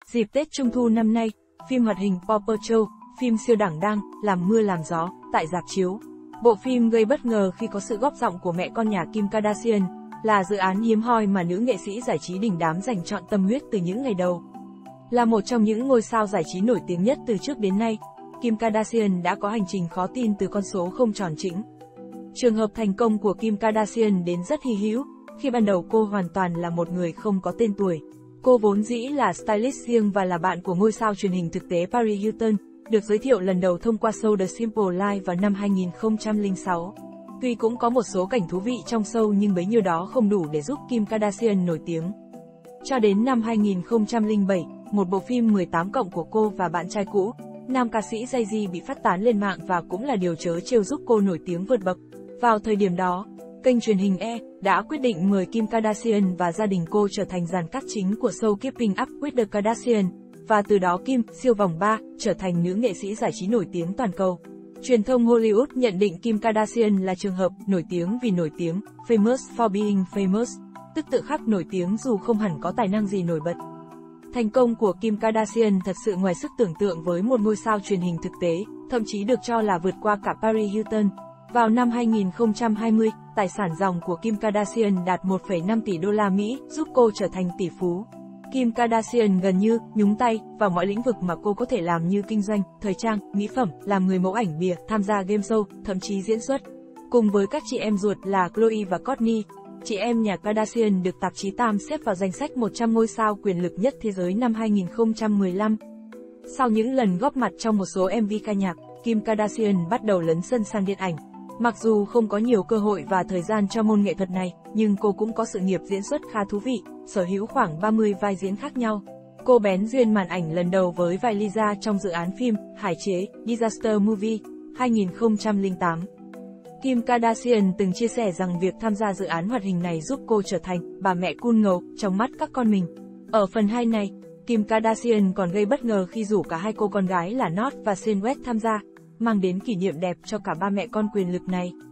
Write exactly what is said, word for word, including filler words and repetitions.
Dịp Tết Trung thu năm nay, phim hoạt hình Paw Patrol, phim siêu đẳng đang làm mưa làm gió tại rạp chiếu. Bộ phim gây bất ngờ khi có sự góp giọng của mẹ con nhà Kim Kardashian, là dự án hiếm hoi mà nữ nghệ sĩ giải trí đình đám dành trọn tâm huyết từ những ngày đầu. Là một trong những ngôi sao giải trí nổi tiếng nhất từ trước đến nay, Kim Kardashian đã có hành trình khó tin từ con số không tròn chỉnh. Trường hợp thành công của Kim Kardashian đến rất hy hữu, khi ban đầu cô hoàn toàn là một người không có tên tuổi. Cô vốn dĩ là stylist riêng và là bạn của ngôi sao truyền hình thực tế Paris Hilton, được giới thiệu lần đầu thông qua show The Simple Life vào năm hai nghìn không trăm lẻ sáu. Tuy cũng có một số cảnh thú vị trong show nhưng bấy nhiêu đó không đủ để giúp Kim Kardashian nổi tiếng. Cho đến năm hai nghìn không trăm lẻ bảy, một bộ phim mười tám cộng của cô và bạn trai cũ, nam ca sĩ Jay-Z bị phát tán lên mạng và cũng là điều trớ trêu giúp cô nổi tiếng vượt bậc. Vào thời điểm đó, kênh truyền hình E đã quyết định mời Kim Kardashian và gia đình cô trở thành dàn cast chính của show Keeping Up with the Kardashians, và từ đó Kim, siêu vòng ba, trở thành nữ nghệ sĩ giải trí nổi tiếng toàn cầu. Truyền thông Hollywood nhận định Kim Kardashian là trường hợp nổi tiếng vì nổi tiếng, famous for being famous, tức tự khắc nổi tiếng dù không hẳn có tài năng gì nổi bật. Thành công của Kim Kardashian thật sự ngoài sức tưởng tượng với một ngôi sao truyền hình thực tế, thậm chí được cho là vượt qua cả Paris Hilton. Vào năm hai nghìn không trăm hai mươi, tài sản ròng của Kim Kardashian đạt một phẩy năm tỷ đô la Mỹ, giúp cô trở thành tỷ phú. Kim Kardashian gần như nhúng tay vào mọi lĩnh vực mà cô có thể làm như kinh doanh, thời trang, mỹ phẩm, làm người mẫu ảnh bìa, tham gia game show, thậm chí diễn xuất. Cùng với các chị em ruột là Khloe và Kourtney, chị em nhà Kardashian được tạp chí Time xếp vào danh sách một trăm ngôi sao quyền lực nhất thế giới năm hai nghìn không trăm mười lăm. Sau những lần góp mặt trong một số em vê ca nhạc, Kim Kardashian bắt đầu lấn sân sang điện ảnh. Mặc dù không có nhiều cơ hội và thời gian cho môn nghệ thuật này, nhưng cô cũng có sự nghiệp diễn xuất khá thú vị, sở hữu khoảng ba mươi vai diễn khác nhau. Cô bén duyên màn ảnh lần đầu với vai Lisa trong dự án phim Hải chế Disaster Movie hai nghìn không trăm lẻ tám. Kim Kardashian từng chia sẻ rằng việc tham gia dự án hoạt hình này giúp cô trở thành bà mẹ cool ngầu trong mắt các con mình. Ở phần hai này, Kim Kardashian còn gây bất ngờ khi rủ cả hai cô con gái là North và Shane West tham gia, mang đến kỷ niệm đẹp cho cả ba mẹ con quyền lực này.